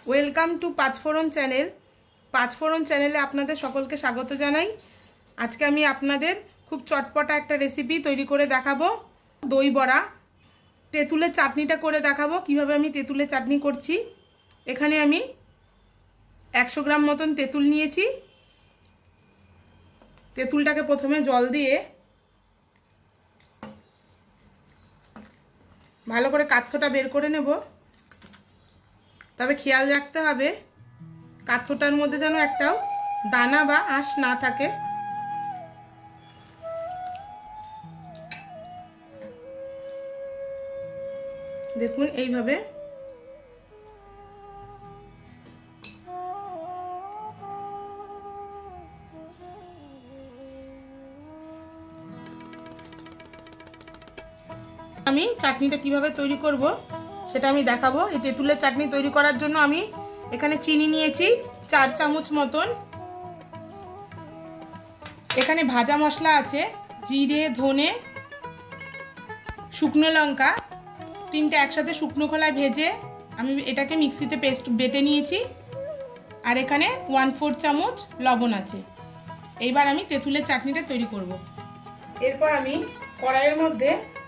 Welcome to 5foron channel. 5foron চ্যানেলে আপনাদের সকলকে স্বাগত জানাই। আজকে আমি আপনাদের খুব চটপটা একটা রেসিপি তৈরি করে দেখাবো, দই বড়া। তেঁতুলের চাটনিটা করে দেখাবো কিভাবে আমি তেঁতুলের চাটনি করছি। এখানে আমি 100 গ্রাম মতন তেঁতুল নিয়েছি। তেঁতুলটাকে প্রথমে জল দিয়ে ভালো করে কাঠটা বের করে নেব। তবে খেয়াল রাখতে হবে কাঠটার মধ্যে যেন একটাও দানা বা আঁশ না থাকে। দেখুন এইভাবে আমি চাটনিটা কিভাবে তৈরি করব সেটা আমি দেখাবো। এই তেঁতুলের চাটনি তৈরি করার জন্য আমি এখানে চিনি নিয়েছি 4 চামচ মতন। এখানে ভাজা মশলা আছে, জিরে, ধনে, শুকনো লঙ্কা, 3টে একসাথে শুকনো খোলায় ভেজে আমি এটাকে মিক্সিতে পেস্ট বেটে নিয়েছি। আর এখানে 1/4 চামচ লবণ আছে। এইবার আমি তেঁতুলের চাটনিটা তৈরি করব। এরপর আমি কড়াইয়ের মধ্যে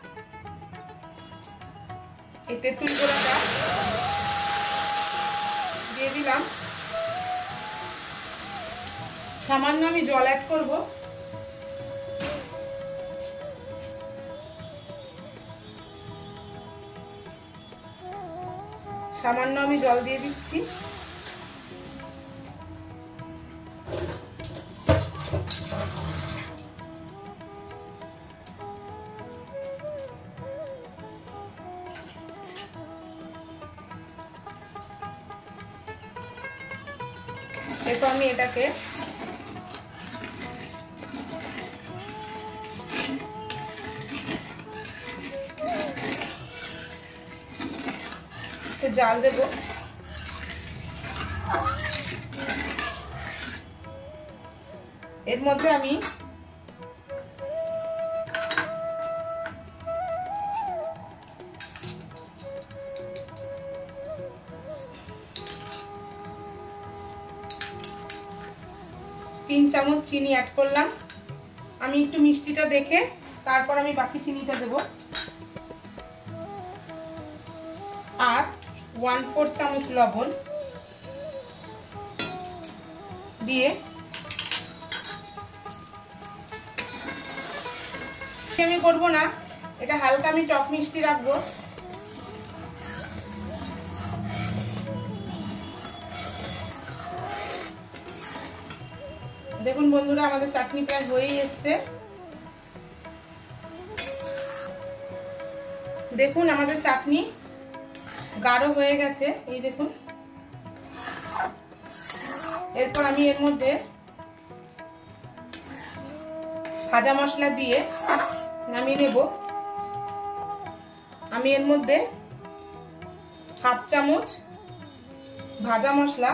এই তেঁতুল গোড়াটা দিয়ে দিলাম। সামান্য আমি জল অ্যাড করব। সামান্য আমি জল দিয়ে দিচ্ছি। এরপর আমি এটাকে একটু জাল দেব। এর মধ্যে আমি 3 চামচ চিনি অ্যাড করলাম। আমি একটু মিষ্টিটা দেখে তারপর আমি বাকি চিনিটা দেব। আর 1/4 চামচ লবণ দিয়ে আমি করব না, এটা হালকা আমি চক মিষ্টি রাখবো। দেখুন বন্ধুরা, আমাদের চাটনি প্রায় হয়েই এসছে। দেখুন আমাদের চাটনি গাঢ় হয়ে গেছে, এই দেখুন। এরপর আমি এর মধ্যে ভাজা মশলা দিয়ে নামিয়ে নেব। আমি এর মধ্যে 1/2 চামচ ভাজা মশলা,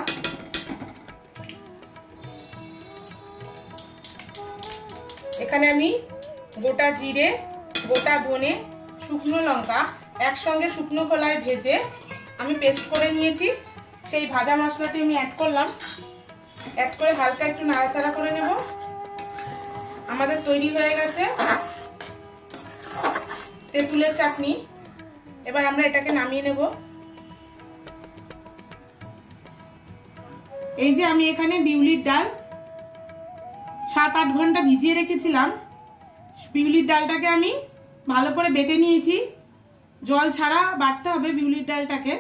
এখানে আমি গোটা জিরে, গোটা ধনে, শুকনো লঙ্কা একসঙ্গে শুকনো খোলায় ভেজে আমি পেস্ট করে নিয়েছি। সেই ভাজা মশলাটি আমি অ্যাড করলাম। অ্যাড করে হালকা একটু নাড়াচাড়া করে নেব। আমাদের তৈরি হয়ে গেছে তেঁতুলের চাটনি। এবার আমরা এটাকে নামিয়ে নেব। এই যে আমি এখানে বিউলির ডাল 7-8 ঘন্টা ভিজিয়ে রেখেছিলাম। বিউলির ডালটাকে আমি ভালো করে বেটে নিয়েছি। জল ছাড়া বাটতে হবে বিউলির ডালটাকে।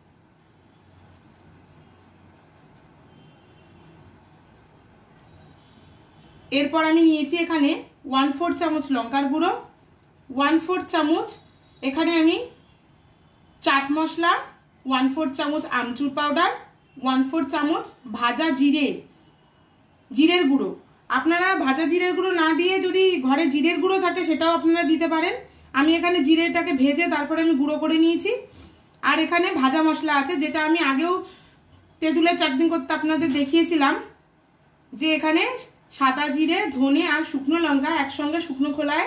এরপর আমি নিয়েছি এখানে 1/4 চামচ লঙ্কার গুঁড়ো, 1/4 চামচ এখানে আমি চাট মশলা, 1/4 চামচ আমচুর পাউডার, 1/4 চামচ ভাজা জিরের গুঁড়ো। আপনারা ভাজা জিরের গুঁড়ো না দিয়ে যদি ঘরে জিরের গুঁড়ো থাকে সেটাও আপনারা দিতে পারেন। আমি এখানে জিরেটাকে ভেজে তারপরে আমি গুঁড়ো করে নিয়েছি। আর এখানে ভাজা মশলা আছে, যেটা আমি আগেও তেঁতুলের চাটনি করতে আপনাদের দেখিয়েছিলাম। যে এখানে সাদা জিরে, ধনে আর শুকনো লঙ্কা একসঙ্গে শুকনো খোলায়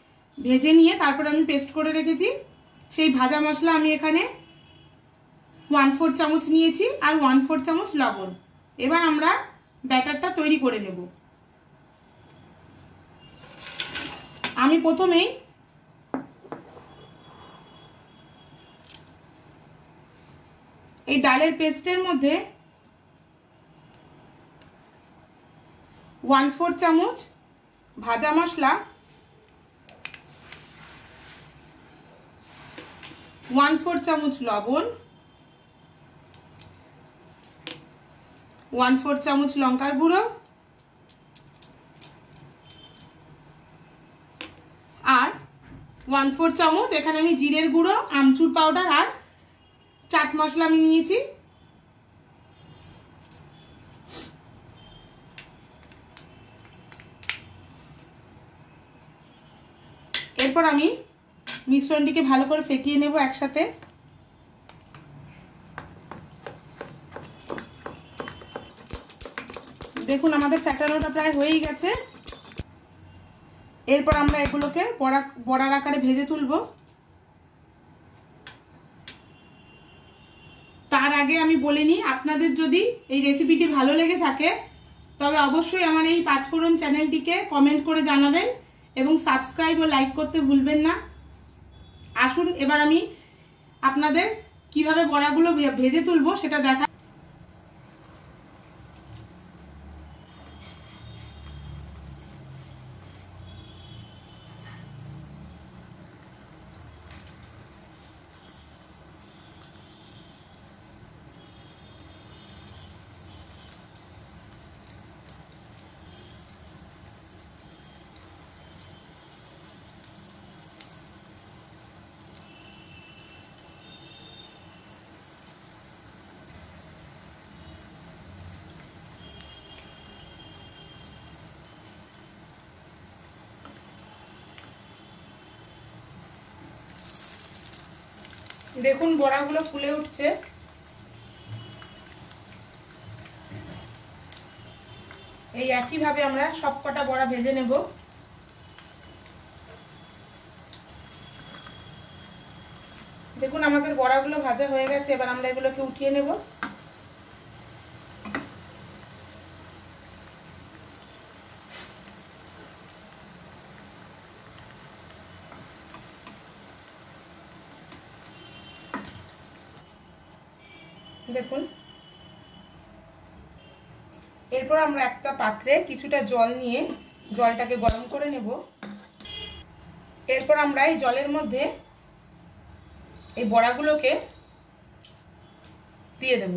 ভেজে নিয়ে তারপর আমি পেস্ট করে রেখেছি। সেই ভাজা মশলা আমি এখানে 1/4 চামচ নিয়েছি আর 1/4 চামচ লবণ। এবার আমরা ব্যাটারটা তৈরি করে নেব। আমি প্রথমেই এই ডালের পেস্টের মধ্যে 1/4 চামচ ভাজা মশলা, 1/4 চামচ লবণ, 1/4 চামচ লঙ্কার গুঁড়ো আর 1/4 চামচ এখানে আমি জিরের গুঁড়ো, আমচুর পাউডার আর চাট মশলা আমি নিয়েছি। এরপর আমি মিশ্রণটিকে ভালো করে ফেটিয়ে নেব একসাথে। দেখুন আমাদের ফেটানোটা প্রায় হয়েই গেছে। এরপর আমরা এগুলোকে বড়ার আকারে ভেজে তুলব। তার আগে আমি বলে নিই, আপনাদের যদি এই রেসিপিটি ভালো লেগে থাকে তবে অবশ্যই আমার এই 5foron চ্যানেলটিকে কমেন্ট করে জানাবেন এবং সাবস্ক্রাইব ও লাইক করতে ভুলবেন না। আসুন এবার আমি আপনাদের কিভাবে বড়াগুলো ভেজে তুলবো সেটা দেখা। দেখুন বড়াগুলো ফুলে উঠছে। এই একই ভাবে আমরা সবকটা বড়া ভেজে নেব। দেখুন আমাদের বড়াগুলো ভাজা হয়ে গেছে। এবার আমরা এগুলোকে উঠিয়ে নেব। দেখুন এরপর আমরা একটা পাত্রে কিছুটা জল নিয়ে জলটাকে গরম করে নেব। এরপর আমরা এই জলের মধ্যে এই বড়াগুলোকে দিয়ে দেব।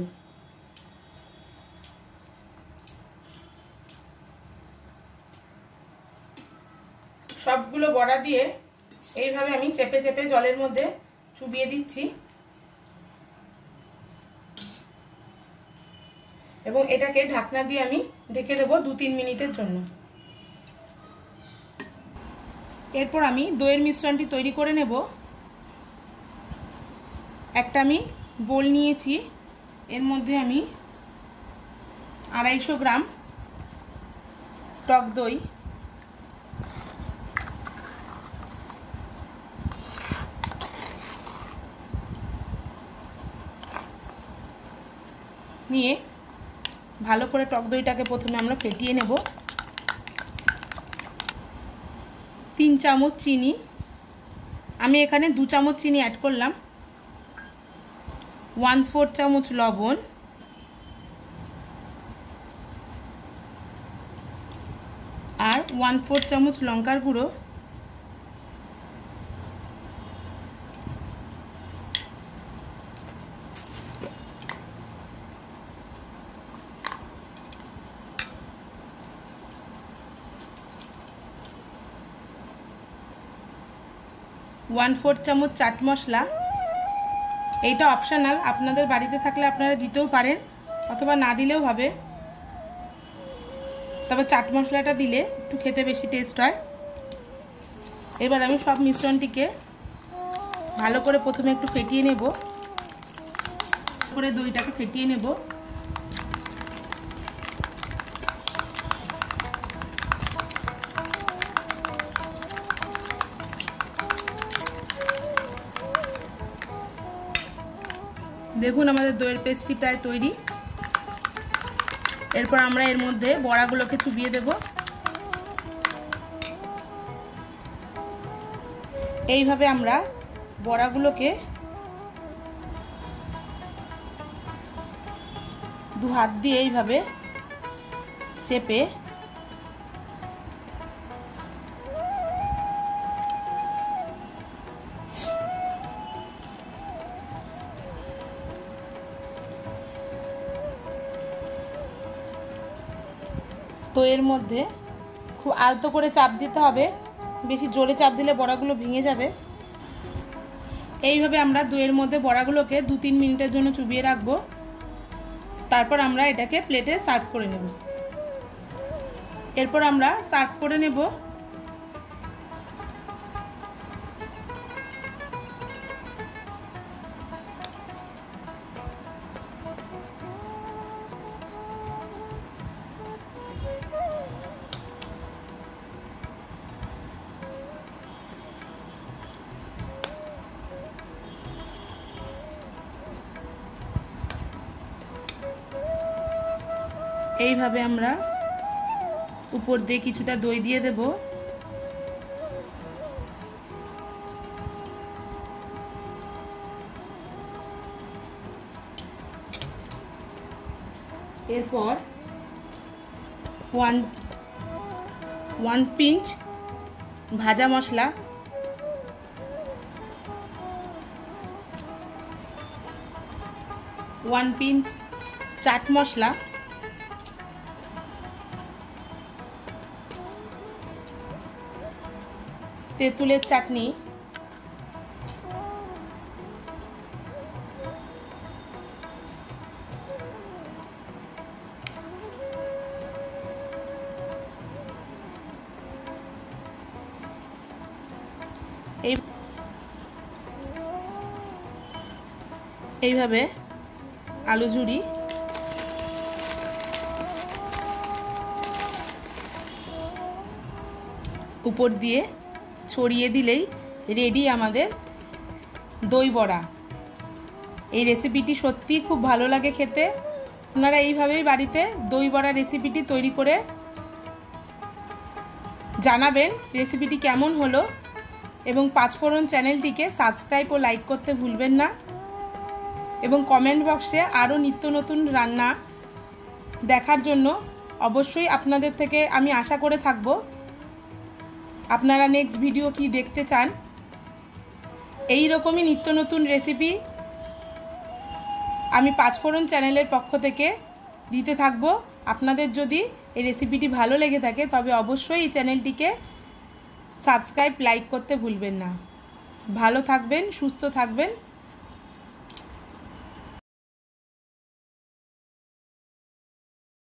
সবগুলো বড়া দিয়ে এইভাবে আমি চেপে চেপে জলের মধ্যে চুবিয়ে দিচ্ছি এবং এটাকে ঢাকনা দিয়ে আমি ঢেকে দেব 2-3 মিনিটের জন্য। এরপর আমি দইয়ের মিশ্রণটি তৈরি করে নেব। একটা আমি বোল নিয়েছি, এর মধ্যে আমি 250 গ্রাম টক দই, নিয়ে ভালো করে টক দইটাকে প্রথমে আমরা ফেটিয়ে নেব। 3 চামচ চিনি, আমি এখানে 2 চামচ চিনি অ্যাড করলাম। 1/4 চামচ লবণ, আর 1/4 চামচ লঙ্কার গুঁড়ো, ওয়ান 4 চামচ চাট মশলা। এইটা অপশনাল, আপনাদের বাড়িতে থাকলে আপনারা দিতেও পারেন অথবা না দিলেও হবে, তবে চাট মশলাটা দিলে একটু খেতে বেশি টেস্ট হয়। এবার আমি সব মিশ্রণটিকে ভালো করে প্রথমে একটু ফেটিয়ে নেব, করে দইটাকে ফেটিয়ে নেব। দেখুন আমাদের দইয়ের পেস্টটি প্রায় তৈরি। এরপর আমরা এর মধ্যে বড়াগুলোকে চুবিয়ে দেব। এইভাবে আমরা বড়াগুলোকে দু হাত দিয়ে এইভাবে চেপে তো এর মধ্যে খুব আলতো করে চাপ দিতে হবে, বেশি জোরে চাপ দিলে বড়াগুলো ভেঙে যাবে। এইভাবে আমরা দইয়ের মধ্যে বড়াগুলোকে 2-3 মিনিটের জন্য চুবিয়ে রাখবো। তারপর আমরা এটাকে প্লেটে সার্ভ করে নেব। এরপর আমরা সার্ভ করে নেব। এইভাবে আমরা উপর দিয়ে কিছুটা দই দিয়ে দেব। এরপর 1 পিঞ্চ ভাজা মশলা, 1 পিঞ্চ চাট মশলা, তেঁতুলের চাটনি, এইভাবে আলু ঝুরি, উপর দিয়ে ছড়িয়ে দিলেই রেডি আমাদের দই বড়া। এই রেসিপিটি সত্যিই খুব ভালো লাগে খেতে। আপনারা এইভাবেই বাড়িতে দই বড়া রেসিপিটি তৈরি করে জানাবেন রেসিপিটি কেমন হলো, এবং 5foron চ্যানেলটিকে সাবস্ক্রাইব ও লাইক করতে ভুলবেন না, এবং কমেন্ট বক্সে আরও নিত্য নতুন রান্না দেখার জন্য অবশ্যই আপনাদের থেকে আমি আশা করে থাকব। আপনারা নেক্সট ভিডিও কি দেখতে চান, এই রকমই নিত্য নতুন রেসিপি আমি 5foron চ্যানেলের পক্ষ থেকে দিতে থাকব। আপনাদের যদি এই রেসিপিটি ভালো লেগে থাকে তবে অবশ্যই এই চ্যানেলটিকে সাবস্ক্রাইব লাইক করতে ভুলবেন না। ভালো থাকবেন, সুস্থ থাকবেন।